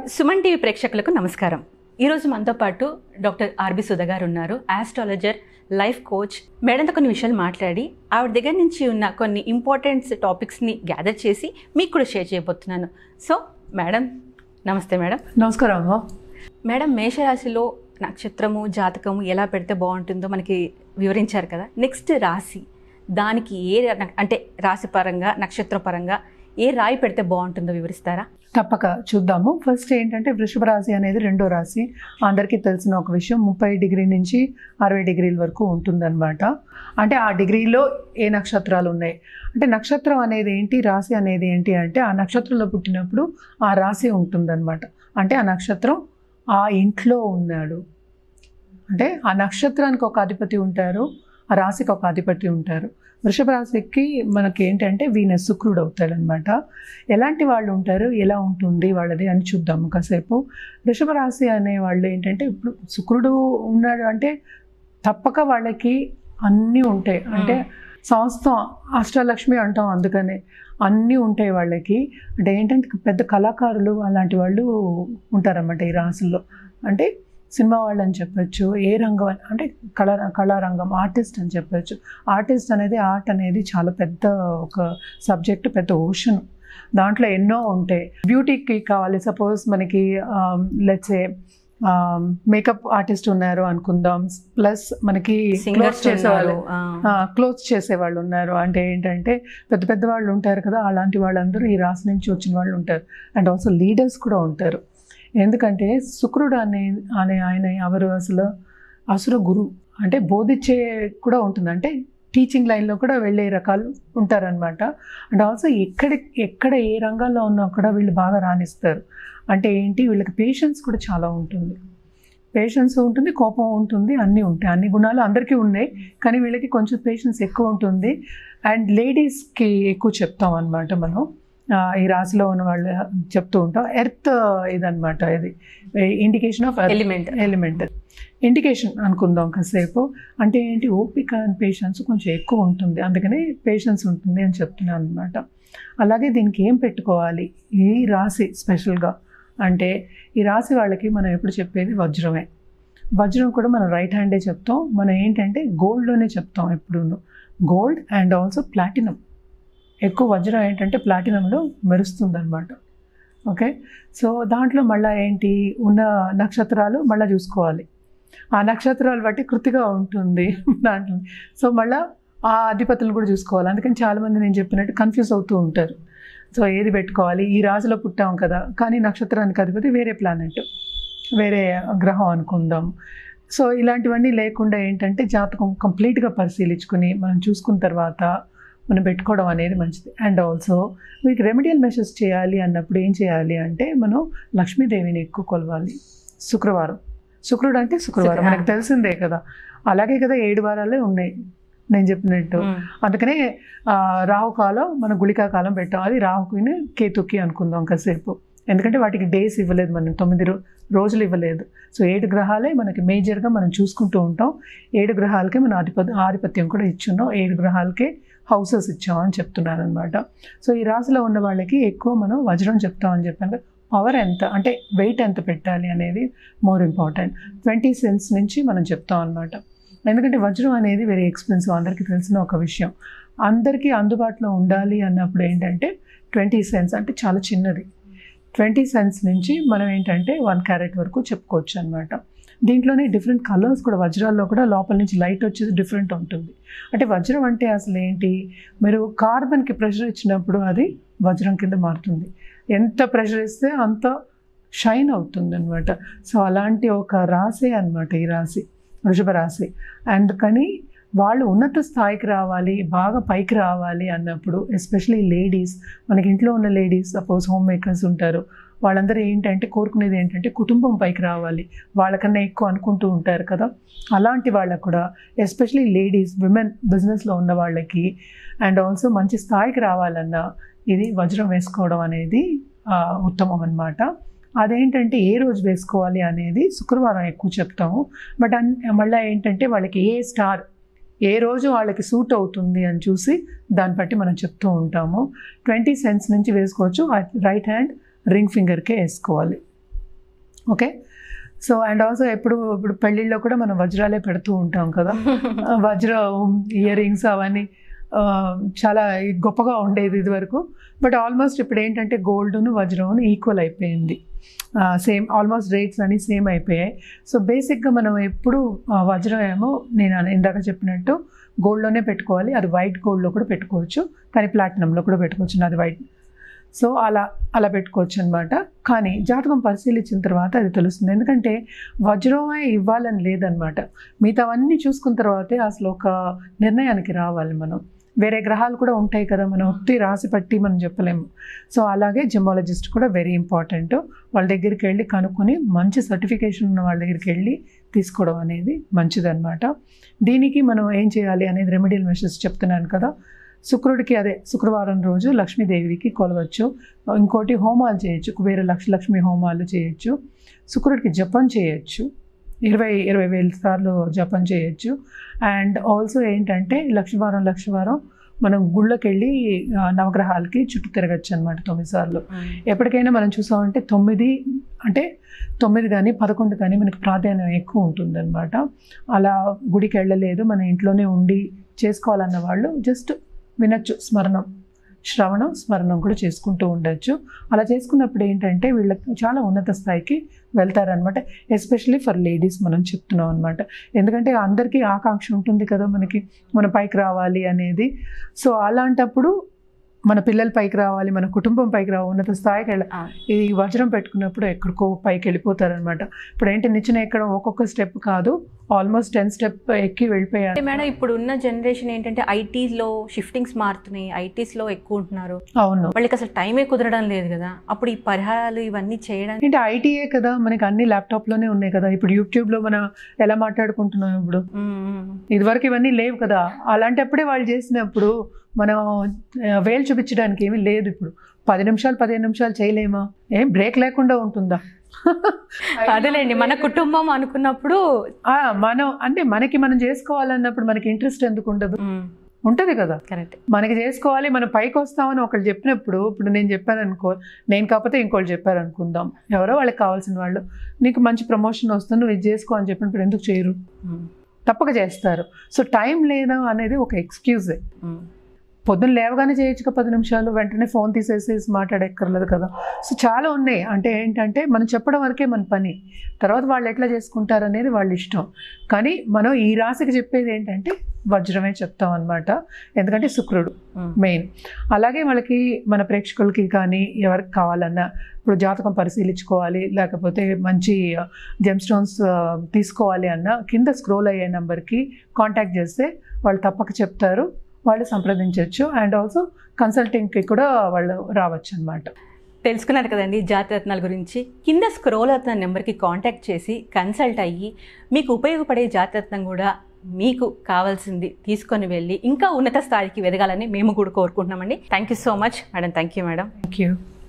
Suman TV ప్రేక్షకులకు నమస్కారం. ఈరోజు మనతో పాటు డాక్టర్ ఆర్బి సుధ గారు ఉన్నారు. Astrologer, life coach. మేడంతో కొన్ని విషయాలు మాట్లాడి ఆవిడ దగ్గర నుంచి ఉన్న కొన్ని ఇంపార్టెంట్ టాపిక్స్ని గ్యాదర్ చేసి మీకు కూడా షేర్ చేయబోతున్నాను. సో మేడం, నమస్తే మేడం. నమస్కారం అమ్మా. మేడం, మేషరాశిలో నక్షత్రము జాతకము ఎలా పెడితే బాగుంటుందో మనకి వివరించారు కదా. నెక్స్ట్ రాశి, దానికి అంటే రాశి పరంగా నక్షత్ర పరంగా ఏ రాయి పెడితే బాగుంటుందో వివరిస్తారా? తప్పక చూద్దాము. ఫస్ట్ ఏంటంటే వృషభ రాశి అనేది రెండో రాశి. అందరికీ తెలిసిన ఒక విషయం, 30 డిగ్రీ నుంచి 60 డిగ్రీల వరకు ఉంటుందన్నమాట. అంటే ఆ డిగ్రీలో ఏ నక్షత్రాలు ఉన్నాయి అంటే, నక్షత్రం అనేది ఏంటి, రాశి అనేది ఏంటి అంటే, ఆ నక్షత్రంలో పుట్టినప్పుడు ఆ రాశి ఉంటుందన్నమాట. అంటే ఆ నక్షత్రం ఆ ఇంట్లో ఉన్నాడు అంటే ఆ నక్షత్రానికి ఒక అధిపతి ఉంటారు, ఆ రాశికి ఒక అధిపతి ఉంటారు. వృషభ రాశికి మనకి ఏంటంటే వీనస్, శుక్రుడు అవుతాడు అనమాట. ఎలాంటి వాళ్ళు ఉంటారు, ఎలా ఉంటుంది వాళ్ళది అని చూద్దాము కాసేపు. వృషభ రాశి అనే వాళ్ళు ఏంటంటే, ఇప్పుడు శుక్రుడు ఉన్నాడు అంటే తప్పక వాళ్ళకి అన్నీ ఉంటాయి. అంటే సంస్థ అష్టలక్ష్మి అంటాం, అందుకనే అన్నీ ఉంటాయి వాళ్ళకి. అంటే ఏంటంటే పెద్ద కళాకారులు అలాంటి వాళ్ళు ఉంటారన్నమాట ఈ రాశుల్లో. అంటే సినిమా వాళ్ళు అని చెప్పచ్చు, ఏ రంగం అంటే కళారంగం, ఆర్టిస్ట్ అని చెప్పచ్చు. ఆర్టిస్ట్ అనేది, ఆర్ట్ అనేది చాలా పెద్ద ఒక సబ్జెక్ట్, పెద్ద ఓషన్. దాంట్లో ఎన్నో ఉంటాయి. బ్యూటీకి కావాలి, సపోజ్ మనకి లెట్స్ ఏ మేకప్ ఆర్టిస్ట్ ఉన్నారు అనుకుందాం, ప్లస్ మనకి క్లోత్స్ చేసేవాళ్ళు ఉన్నారు. అంటే ఏంటంటే పెద్ద పెద్ద వాళ్ళు ఉంటారు కదా, అలాంటి వాళ్ళందరూ ఈ రాశి నుంచి వచ్చిన వాళ్ళు ఉంటారు. అండ్ ఆల్సో లీడర్స్ కూడా ఉంటారు. ఎందుకంటే శుక్రుడు అనే ఆయన ఎవరు, అసలు అసుర గురు అంటే బోధించే కూడా ఉంటుంది. అంటే టీచింగ్ లైన్లో కూడా వెళ్ళే రకాలు ఉంటారనమాట. అండ్ ఆల్సో ఎక్కడ ఏ రంగాల్లో ఉన్నా కూడా వీళ్ళు బాగా రాణిస్తారు. అంటే ఏంటి, వీళ్ళకి పేషెన్స్ కూడా చాలా ఉంటుంది. పేషెన్స్ ఉంటుంది, కోపం ఉంటుంది, అన్నీ ఉంటాయి. అన్ని గుణాలు అందరికీ ఉన్నాయి, కానీ వీళ్ళకి కొంచెం పేషెన్స్ ఎక్కువ ఉంటుంది. అండ్ లేడీస్కి ఎక్కువ చెప్తాం అనమాట మనం. ఈ రాశిలో ఉన్న వాళ్ళు చెప్తూ ఉంటాం. ఎర్త్ ఇదనమాట, ఇది ఇండికేషన్ ఆఫ్ ఎలిమెంట్ ఇండికేషన్ అనుకుందాం కాసేపు. అంటే ఏంటి, ఓపిక అండ్ పేషెన్స్ కొంచెం ఎక్కువ ఉంటుంది, అందుకని పేషెన్స్ ఉంటుంది అని చెప్తున్నాను అనమాట. అలాగే దీనికి ఏం పెట్టుకోవాలి ఈ రాశి స్పెషల్గా అంటే, ఈ రాశి వాళ్ళకి మనం ఎప్పుడు చెప్పేది వజ్రమే. వజ్రం కూడా మనం రైట్ హ్యాండే చెప్తాం. మనం ఏంటంటే గోల్డ్లోనే చెప్తాం ఎప్పుడూ. Gold and also platinum. ఎక్కువ వజ్రం ఏంటంటే ప్లాటినంలో మెరుస్తుంది అనమాట. ఓకే, సో దాంట్లో మళ్ళీ ఏంటి, ఉన్న నక్షత్రాలు మళ్ళీ చూసుకోవాలి. ఆ నక్షత్రాలు బట్టి కృతిగా ఉంటుంది దాంట్లో. సో మళ్ళీ ఆ అధిపతులు కూడా చూసుకోవాలి. అందుకని చాలామంది నేను చెప్పినట్టు కన్ఫ్యూజ్ అవుతూ ఉంటారు. సో ఏది పెట్టుకోవాలి, ఈ రాశిలో పుట్టాం కదా, కానీ నక్షత్రానికి అధిపతి వేరే ప్లానెట్, వేరే గ్రహం అనుకుందాం. సో ఇలాంటివన్నీ లేకుండా ఏంటంటే జాతకం కంప్లీట్గా పరిశీలించుకుని మనం చూసుకున్న తర్వాత మనం పెట్టుకోవడం అనేది మంచిది. అండ్ ఆల్సో మీకు రెమెడియల్ మెషర్స్ చేయాలి అన్నప్పుడు ఏం చేయాలి అంటే, మనం లక్ష్మీదేవిని ఎక్కువ కొలవాలి. శుక్రుడు అంటే శుక్రవారం మనకు తెలిసిందే కదా. అలాగే కదా 7 వారాలే ఉన్నాయి నేను చెప్పినట్టు. అందుకనే రాహుకాలం మనం గుళికాకాలం పెట్టాం. అది రాహుకుని కేతుకి అనుకుందాం కాసేపు. ఎందుకంటే వాటికి డేస్ ఇవ్వలేదు, మనం 9 రోజులు ఇవ్వలేదు. సో 7 గ్రహాలే మనకి మేజర్గా మనం చూసుకుంటూ ఉంటాం. 7 గ్రహాలకే మనం ఆధిపత్యం కూడా ఇచ్చున్నాం. 7 గ్రహాలకే హౌసెస్ ఇచ్చామని చెప్తున్నాను అనమాట. సో ఈ రాశిలో ఉన్న వాళ్ళకి ఎక్కువ మనం వజ్రం చెప్తామని చెప్పాను. పవర్ ఎంత అంటే వెయిట్ ఎంత పెట్టాలి అనేది మోర్ ఇంపార్టెంట్. 20 cents నుంచి మనం చెప్తాం అనమాట. ఎందుకంటే వజ్రం అనేది వెరీ ఎక్స్పెన్సివ్, అందరికీ తెలిసిన ఒక విషయం. అందరికీ అందుబాటులో ఉండాలి అన్నప్పుడు ఏంటంటే 20 cents అంటే చాలా చిన్నది. 20 cents నుంచి మనం ఏంటంటే 1 carat వరకు చెప్పుకోవచ్చు అనమాట. దీంట్లోనే డిఫరెంట్ కలర్స్ కూడా, వజ్రాల్లో కూడా లోపల నుంచి లైట్ వచ్చేది డిఫరెంట్ ఉంటుంది. అంటే వజ్రం అంటే అసలు ఏంటి, మీరు కార్బన్కి ప్రెషర్ ఇచ్చినప్పుడు అది వజ్రం కింద మారుతుంది. ఎంత ప్రెషర్ ఇస్తే అంత షైన్ అవుతుంది అనమాట. సో అలాంటి ఒక రాశి అనమాట ఈ రాశి, వృషభ రాశి. అందుకని వాళ్ళు ఉన్నత స్థాయికి రావాలి, బాగా పైకి రావాలి అన్నప్పుడు, ఎస్పెషలీ లేడీస్, మనకి ఇంట్లో ఉన్న లేడీస్, సపోజ్ హోమ్ మేకర్స్ ఉంటారు, వాళ్ళందరూ ఏంటంటే కోరుకునేది ఏంటంటే కుటుంబం పైకి రావాలి, వాళ్ళకన్నా ఎక్కువ అనుకుంటూ ఉంటారు కదా. అలాంటి వాళ్ళకు కూడా, ఎస్పెషలీ లేడీస్, విమెన్, బిజినెస్లో ఉన్న వాళ్ళకి అండ్ ఆల్సో మంచి స్థాయికి రావాలన్నా ఇది వజ్రం వేసుకోవడం అనేది ఉత్తమం అన్నమాట. అదేంటంటే ఏ రోజు వేసుకోవాలి అనేది శుక్రవారం ఎక్కువ చెప్తాము. బట్ మళ్ళీ ఏంటంటే వాళ్ళకి ఏ స్టార్, ఏ రోజు వాళ్ళకి సూట్ అవుతుంది అని చూసి దాన్ని బట్టి మనం చెప్తూ ఉంటాము. 20 cents నుంచి వేసుకోవచ్చు. రైట్ హ్యాండ్ రింగ్ ఫింగర్కే వేసుకోవాలి. ఓకే. సో అండ్ ఆల్సో ఇప్పుడు పెళ్ళిళ్ళలో కూడా మనం వజ్రాలే పెడుతూ ఉంటాం కదా. వజ్రం ఇయర్ రింగ్స్ అవన్నీ చాలా గొప్పగా ఉండేది ఇది వరకు. బట్ ఆల్మోస్ట్ ఇప్పుడు ఏంటంటే గోల్డ్ను వజ్రం ఈక్వల్ అయిపోయింది. సేమ్ ఆల్మోస్ట్ రేట్స్ అన్నీ సేమ్ అయిపోయాయి. సో బేసిక్గా మనం ఎప్పుడు వజ్రం ఏమో నేను ఇందాక చెప్పినట్టు గోల్డ్లోనే పెట్టుకోవాలి. అది వైట్ గోల్డ్లో కూడా పెట్టుకోవచ్చు, కానీ ప్లాటినంలో కూడా పెట్టుకోవచ్చు, అది వైట్. సో అలా పెట్టుకోవచ్చు అనమాట. కానీ జాతకం పరిశీలించిన తర్వాత అది తెలుస్తుంది. ఎందుకంటే వజ్రమే ఇవ్వాలని లేదనమాట. మిగతావన్నీ చూసుకున్న తర్వాతే అసలు ఒక నిర్ణయానికి రావాలి మనం. వేరే గ్రహాలు కూడా ఉంటాయి కదా, మనం ఒత్తి రాసి పట్టి మనం చెప్పలేము. సో అలాగే జెమాలజిస్ట్ కూడా వెరీ ఇంపార్టెంట్. వాళ్ళ దగ్గరికి వెళ్ళి కనుక్కొని మంచి సర్టిఫికేషన్ ఉన్న వాళ్ళ దగ్గరికి వెళ్ళి తీసుకోవడం అనేది మంచిదన్నమాట. దీనికి మనం ఏం చేయాలి అనేది రెమెడియల్ మెషర్స్ చెప్తున్నాను కదా. శుక్రుడికి అదే శుక్రవారం రోజు లక్ష్మీదేవికి కొలవచ్చు. ఇంకోటి హోమాలు చేయొచ్చు, కుబేర లక్ష్మీ హోమాలు చేయొచ్చు. శుక్రుడికి జపం చేయొచ్చు, 20,000 సార్లు జపం చేయొచ్చు. అండ్ ఆల్సో ఏంటంటే లక్షవారం మనం గుళ్ళకి వెళ్ళి నవగ్రహాలకి చుట్టూ తిరగచ్చు అనమాట 9 సార్లు. ఎప్పటికైనా మనం చూసామంటే 9 కానీ 11 కానీ మనకి ప్రాధాన్యం ఎక్కువ ఉంటుందన్నమాట. అలా గుడికి వెళ్ళలేదు, మన ఇంట్లోనే ఉండి చేసుకోవాలన్న వాళ్ళు జస్ట్ వినొచ్చు, శ్రవణం స్మరణం కూడా చేసుకుంటూ ఉండొచ్చు. అలా చేసుకున్నప్పుడు ఏంటంటే వీళ్ళకి చాలా ఉన్నత స్థాయికి వెళ్తారనమాట. ఎస్పెషలీ ఫర్ లేడీస్ మనం చెప్తున్నాం అనమాట. ఎందుకంటే అందరికీ ఆకాంక్ష ఉంటుంది కదా మనకి, మన పైకి రావాలి అనేది. సో అలాంటప్పుడు మన పిల్లల పైకి రావాలి, మన కుటుంబం పైకి రావాలి, ఉన్నత స్థాయికి వెళ్ళాలి. ఈ వజ్రం పెట్టుకున్నప్పుడు ఎక్కడికో పైకి వెళ్ళిపోతారనమాట. ఇప్పుడు ఏంటి నిచ్చెన ఎక్కడం ఒక్కొక్క స్టెప్ కాదు, ఆల్మోస్ట్ 10 స్టెప్ ఎక్కి వెళ్ళిపోయారు. మేడం ఇప్పుడు ఉన్న జనరేషన్ ఏంటంటే ఐటీలో షిఫ్టింగ్స్ మారుతున్నాయి, ఐటీస్లో ఎక్కువ ఉంటున్నారు. అవును, వాళ్ళకి అసలు టైమే కుదరడం లేదు కదా. అప్పుడు ఈ పరిహారాలు ఇవన్నీ చేయడానికి అంటే ఐటీఏ కదా, మనకి అన్ని ల్యాప్టాప్లోనే ఉన్నాయి కదా. ఇప్పుడు యూట్యూబ్లో మనం ఎలా మాట్లాడుకుంటున్నాం ఇప్పుడు, ఇదివరకు ఇవన్నీ లేవు కదా. అలాంటప్పుడే వాళ్ళు చేసినప్పుడు మనం వేలు చూపించడానికి ఏమీ లేదు. ఇప్పుడు 10 నిమిషాలు 15 నిమిషాలు చేయలేమా? ఏం బ్రేక్ లేకుండా ఉంటుందా? అదేలేండి, మన కుటుంబం అనుకున్నప్పుడు మనం అంటే మనం చేసుకోవాలన్నప్పుడు మనకి ఇంట్రెస్ట్ ఎందుకు ఉండదు? ఉంటుంది కదా. కరెక్ట్, మనకి చేసుకోవాలి, మనం పైకి వస్తామని ఒకళ్ళు చెప్పినప్పుడు, ఇప్పుడు నేను చెప్పాను అనుకో, నేను కాకపోతే ఇంకోళ్ళు చెప్పారు అనుకుందాం, ఎవరో వాళ్ళకి కావాల్సిన వాళ్ళు, నీకు మంచి ప్రమోషన్ వస్తుంది నువ్వు ఇది చేసుకో అని చెప్పినప్పుడు ఎందుకు చేయరు? తప్పక చేస్తారు. సో టైం లేదా అనేది ఒక ఎక్స్క్యూజే. పొద్దున్న లేవగానే చేయొచ్చు 10 నిమిషాలు, వెంటనే ఫోన్ తీసేసి మాట్లాడక్కర్లేదు కదా. సో చాలా ఉన్నాయి. అంటే ఏంటంటే మనం చెప్పడం వరకే మన పని, తర్వాత వాళ్ళు ఎట్లా చేసుకుంటారు అనేది వాళ్ళ ఇష్టం. కానీ మనం ఈ రాశికి చెప్పేది ఏంటంటే వజ్రమే చెప్తాం అనమాట. ఎందుకంటే శుక్రుడు మెయిన్. అలాగే వాళ్ళకి మన ప్రేక్షకులకి కానీ ఎవరికి కావాలన్నా ఇప్పుడు జాతకం పరిశీలించుకోవాలి, లేకపోతే మంచి జెమ్స్టోన్స్ తీసుకోవాలి అన్న కింద స్క్రోల్ అయ్యే నెంబర్కి కాంటాక్ట్ చేస్తే వాళ్ళు తప్పక చెప్తారు, వాళ్ళు సంప్రదించవచ్చు. అండ్ ఆల్సో కన్సల్టింగ్కి కూడా వాళ్ళు రావచ్చు అనమాట. తెలుసుకున్నారు కదండి జాతరత్నాల గురించి. కింద స్క్రోల్ అవుతున్న నెంబర్కి కాంటాక్ట్ చేసి కన్సల్ట్ అయ్యి మీకు ఉపయోగపడే జాతరత్నం కూడా మీకు కావాల్సింది తీసుకొని వెళ్ళి ఇంకా ఉన్నత స్థాయికి ఎదగాలని మేము కూడా కోరుకుంటున్నామండి. Thank you so much madam. Thank you madam. Thank you.